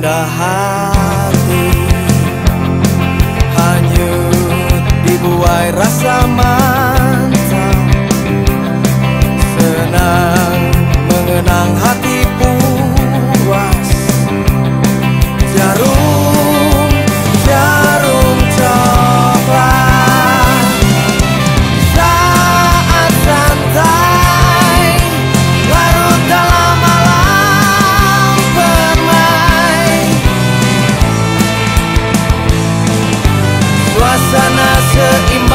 indah hati, hanyut dibuai rasa mantap, senang mengenang hati puas. Jarum, jarum coklat saat santai larut dalam alam permai. Suasana seimbang